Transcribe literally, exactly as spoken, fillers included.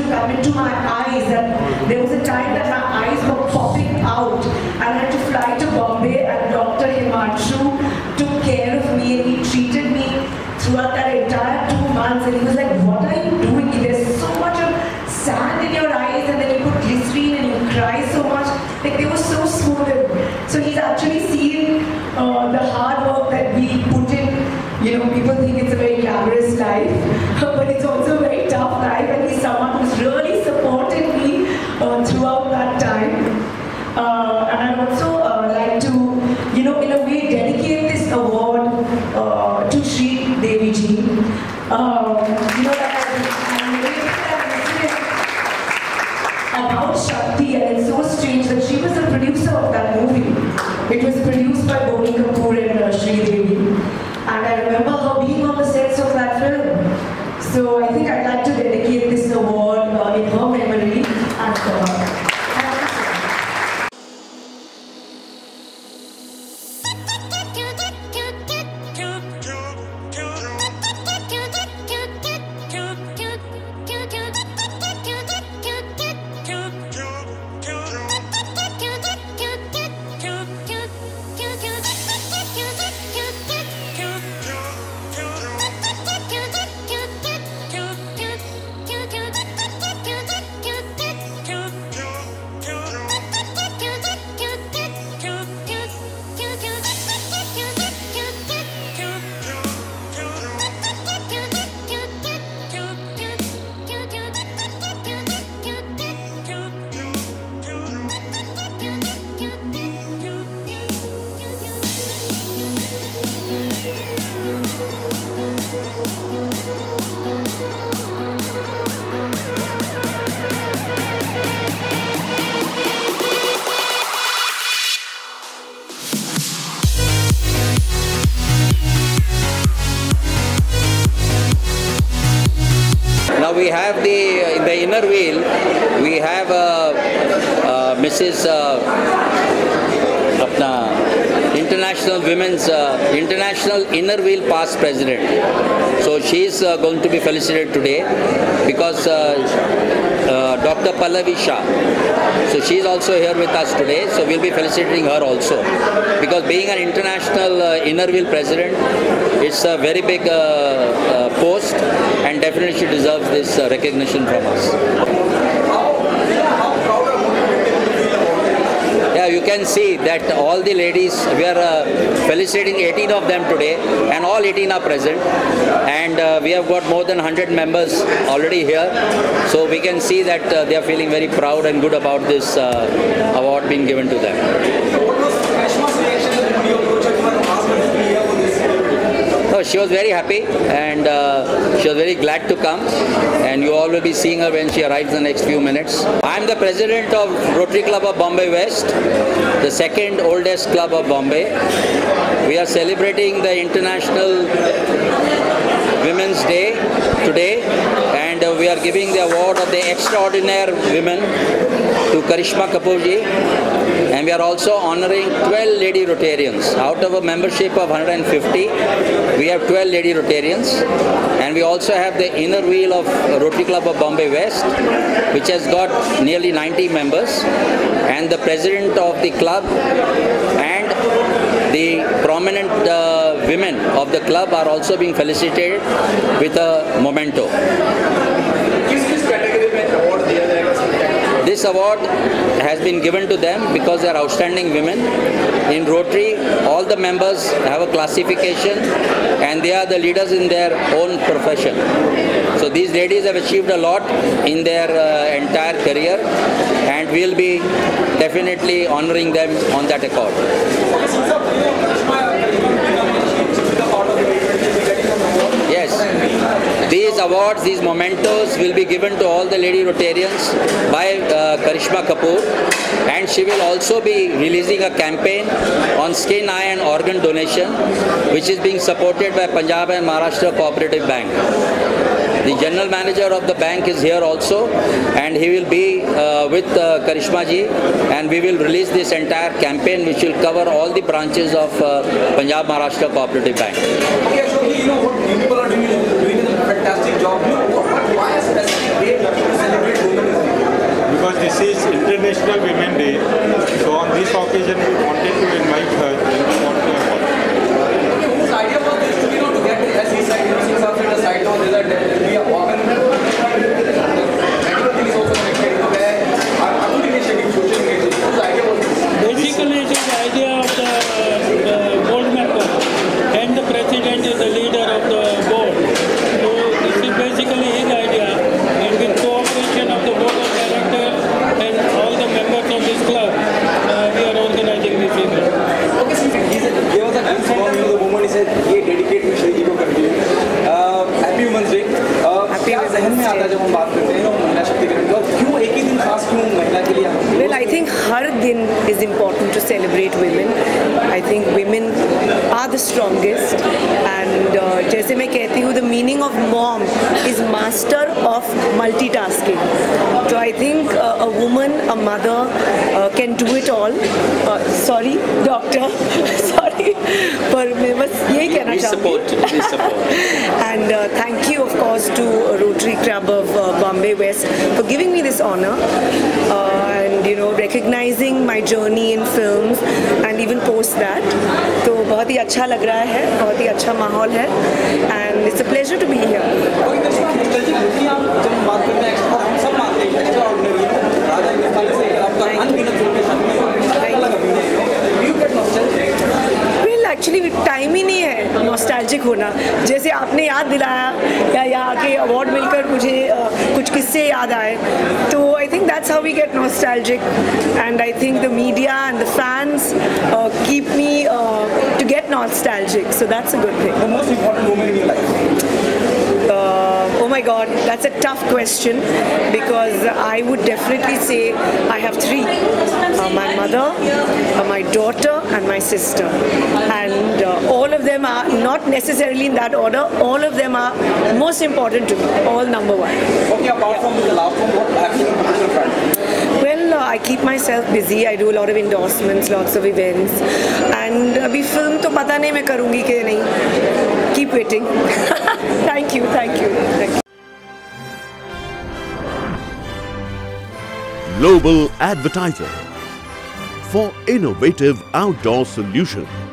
come into my eyes, and there was a time that my eyes were popping out, and I had to fly to Bombay, and Doctor Himanshu took care of me, and he treated me throughout that entire two months, and he was like, what are you doing? There's so much of sand in your eyes, and then you put glycerine and you cry so much. Like, they were so smooth. So he's actually seen uh, the hard work that we put in. You know, people think it's a very glamorous life, but it's also a very tough life, and he's someone who's really supported me uh, throughout that time. Uh, and I'd also uh, like to, you know, in a way dedicate this award uh, to Sri Devi ji. Um, you know, that I'm about Shakti, and it's so strange that she was the producer of that movie. It was produced by Boney Kapoor and uh, Sri Devi. And I remember her being on the sets of that film. So I think I'd like to dedicate this award uh, in her memory and for her. Now we have the, in the inner wheel, we have uh, uh, Missus Uh, Apna, International Women's, uh, International Inner Wheel Past President. So she is uh, going to be felicitated today because uh, uh, Doctor Pallavi Shah. So she is also here with us today. So we'll be felicitating her also because being an International uh, Inner Wheel President, it's a very big uh, uh, post, and definitely she deserves this uh, recognition from us. Yeah, you can see that all the ladies, we are uh, felicitating eighteen of them today, and all eighteen are present, and uh, we have got more than one hundred members already here, so we can see that uh, they are feeling very proud and good about this uh, award being given to them. So she was very happy, and uh, she was very glad to come, and you all will be seeing her when she arrives in the next few minutes. I am the president of Rotary Club of Bombay West, the second oldest club of Bombay. We are celebrating the International Women's Day today, and uh, we are giving the award of the Extraordinary Women to Karishma Kapoor ji, and we are also honoring twelve lady Rotarians. Out of a membership of one hundred fifty, we have twelve lady Rotarians, and we also have the inner wheel of Rotary Club of Bombay West, which has got nearly ninety members, and the president of the club and the prominent uh, women of the club are also being felicitated with a memento. This award has been given to them because they are outstanding women. In Rotary, all the members have a classification, and they are the leaders in their own profession. So these ladies have achieved a lot in their uh, entire career, and we will be definitely honoring them on that accord. Yes, these awards, these mementos will be given to all the lady Rotarians by uh, Karishma Kapoor, and she will also be releasing a campaign on skin, eye and organ donation, which is being supported by Punjab and Maharashtra Cooperative Bank. The general manager of the bank is here also, and he will be uh, with uh, Karishma ji, and we will release this entire campaign, which will cover all the branches of uh, Punjab Maharashtra Cooperative Bank. Okay, so you know what people are doing, doing in the fantastic job. Why a specific day to celebrate women? Because this is International Women's Day, so on this occasion we wanted to invite her and we want to have her. Whose idea was this to, you know, to get, as he said, you know, since I've a side now, there will be a organ. Medical thing is also connected, you know, where our good initiative, social initiative. Whose idea was this? Basically, it is the idea of the, the board member, and the president is the leader of the board. So this is basically his idea, and with cooperation of the board of directors and all the members of this club, uh, we are organizing this event. Okay, so he said, there was a glimpse from you, the woman, he said, ये dedicate to Shri Ji को कर दिए. Happy Women's Day. क्या ज़हन में आता है जब हम बात करते हैं ना महिला शक्तिकरण का, क्यों एक ही दिन खास क्यों महिला के लिए? Well, I think हर दिन is important to celebrate women. I think women are the strongest, and uh, जैसे मैं कहती हूँ, the meaning of mom is master of multitasking. So I think uh, a woman, a mother uh, can do it all. Uh, sorry, doctor. sorry, पर मैं बस यही कहना चाहूँगी. Please support. And uh, thank you, of course, to Rotary Club of uh, Bombay West for giving me this honor. Uh, and you know, recognizing my journey in films and even post that. तो बहुत ही अच्छा लग रहा है, बहुत ही अच्छा माहौल है, and it's a pleasure to be here. और इधर से नॉस्टैल्जिक होती है, हम जब हम बात करते हैं एक्स्ट्रा, हम सब मानते हैं एक्स्ट्राऑर्डिनरी है. राजा हिंदुस्तान से आपका अनगिनत फिल्में सामने अलग अभिनय है. Do you get nostalgic? Well, actually time ही नहीं है नॉस्टैल्जिक होना. जैसे आपने याद दिलाया या यहाँ के अवार्ड मिलकर मुझे uh, कुछ किस्से याद आए, तो I think that's how we get nostalgic, and I think the media and the fans uh, keep me uh, to get nostalgic, so that's a good thing. The most important woman in your life? Uh, oh my God, that's a tough question, because I would definitely say I have three. Uh, my mother, uh, my daughter and my sister. And uh, all of them are not necessarily in that order. All of them are most important to me, all number one. Okay, apart from the last one, what happened on the professional front? Well, uh, I keep myself busy. I do a lot of endorsements, lots of events. And अभी film तो पता नहीं मैं करूँगी कि नहीं. Keep waiting. Thank you, thank you. Thank you. Global Advertiser for innovative outdoor solutions.